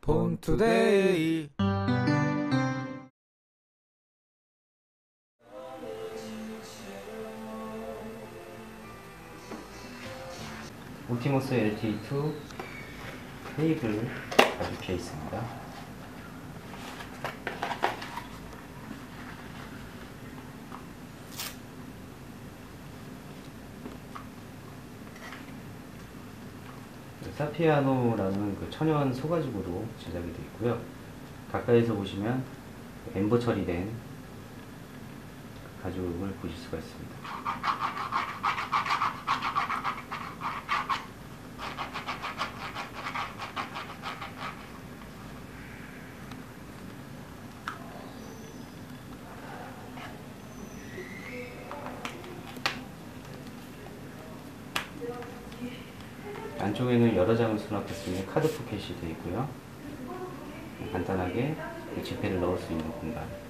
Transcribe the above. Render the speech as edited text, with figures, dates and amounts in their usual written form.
폰투데이. 옵티머스 LTE2 케이블 가죽해 있습니다. 사피아노라는 그 천연 소가죽으로 제작이 되어 있고요. 가까이서 보시면 엠보 처리된 가죽을 보실 수가 있습니다. 안쪽에는 여러 장을 수납할 수 있는 카드 포켓이 되어 있고요. 간단하게 지폐를 넣을 수 있는 공간.